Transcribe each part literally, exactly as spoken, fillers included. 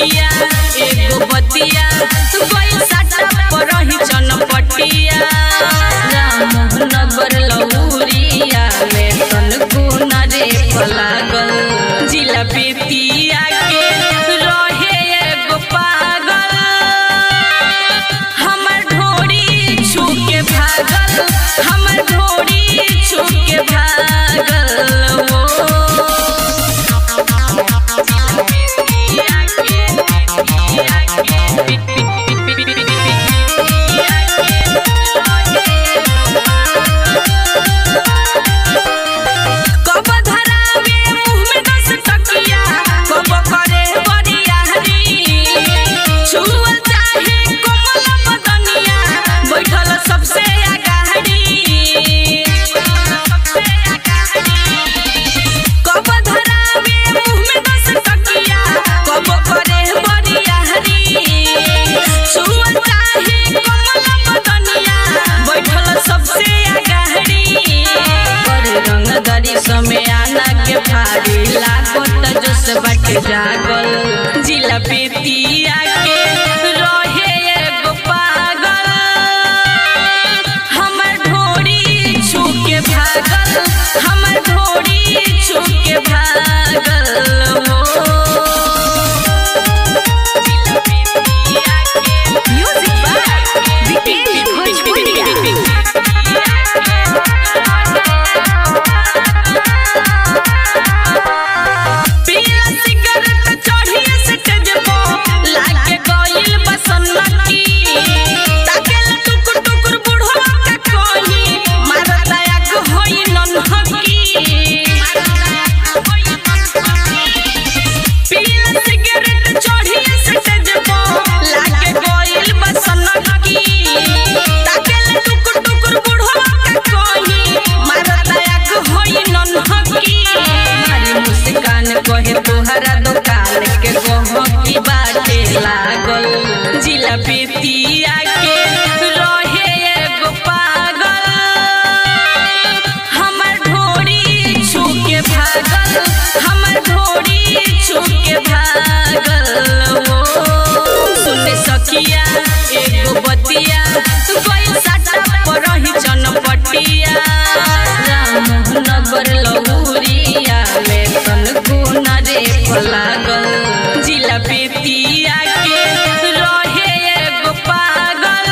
सखिया एगो बतिया कोई साटा पर रही चनपटिया रामनगर लौरिया में तन गुना रे पलागल जिला बेतिया के रहे एगो पागल हमर ढोरी छू के भागल हमर ढोरी छू के भागल वो समय आना के भारी लागो त जोश बाटे जागल जिला बेतिया के रहे एगो पागल हमर ढोरी छू के भागल हमर ढोरी छू के भागल वो म्यूजिक बाय विकेश भोजपुरिया कहे तोहरा दुकान के गहकी बाटे लागल जिला बेतिया के रहे एगो पागल हमर ढोरी छू के भागल हमर ढोरी छू के भागल वो सुने सखिया एगो बतिया कोई साटा पर रही चनपटिया रामनगर लौरिया में तन गुना रे पलागल जिला बेतिया के रहे एगो पागल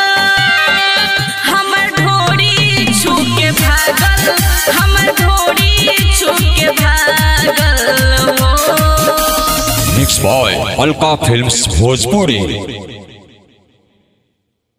हमर ढोरी छू के भागल हमर ढोरी छू के भागल वो mix by Alka films Bhojpuri.